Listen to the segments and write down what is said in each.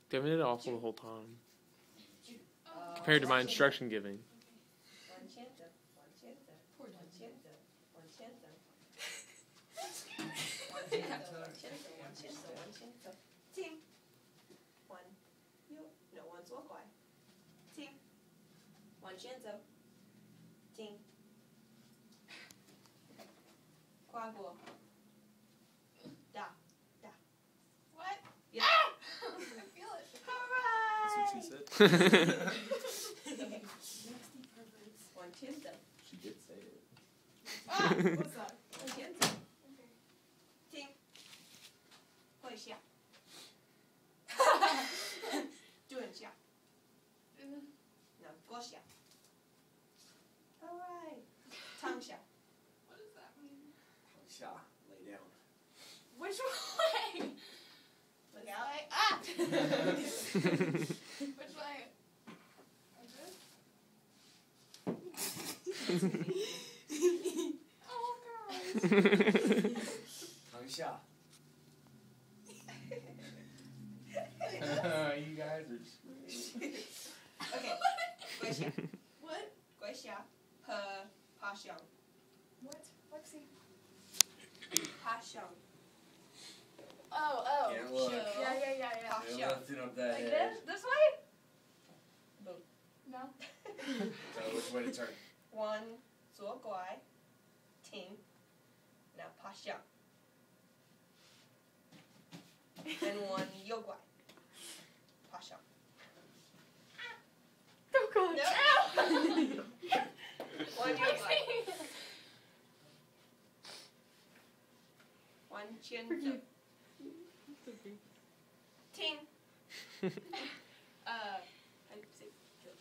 Devin did awful the whole time. Compared to my instruction giving. What? Yeah. I feel it. That's what she said. She did say it. What's that? Alright. 躺下. What does that mean? 躺下, lay down. Which way? Look out. Way? Ah! Which way? Oh, God. 躺下. You guys are screwed. Okay. 跪下. What? 跪下.爬上. What? Lexi? 爬上. Oh. Can't look. Yeah. 爬 You're 上. lifting up that Like head. this way? Boom. No. So which way to turn? 弯左拐. 停. Now 爬上. Then 弯右拐. 爬上. Oh, God. No. 弯右拐. 弯前走. 停. How do you say?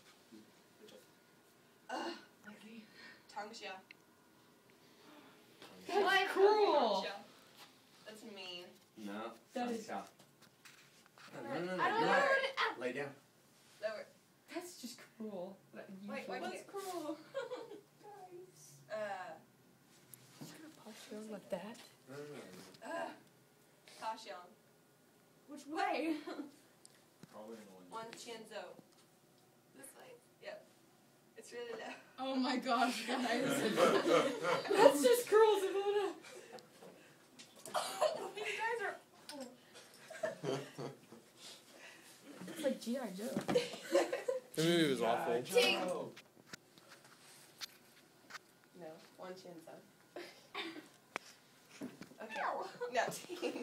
躺下. That's cruel. That's mean. No. That is- 躺下. No. I don't You're know right. what it. Lay down. Lower. That's just cruel. Wait, why What's can't- cruel? Like that? No. 爬上. Which way? Probably in the one. 往前走. This way. Yep. It's really low. Oh my gosh, guys. That's just cruel, Savona. You guys are. It's like G.I. Joe. The movie was awful. Ting. No. 往前走. Okay. No. 停.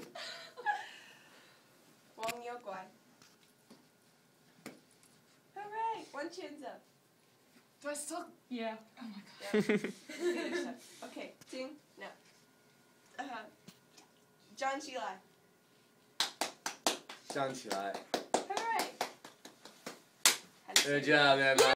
往右拐. Alright. 往前走. Do I still? Yeah. Oh my god. Yeah. Finish that. Okay. 停. No. 站起来. 站起来. Alright. Good job, Emma.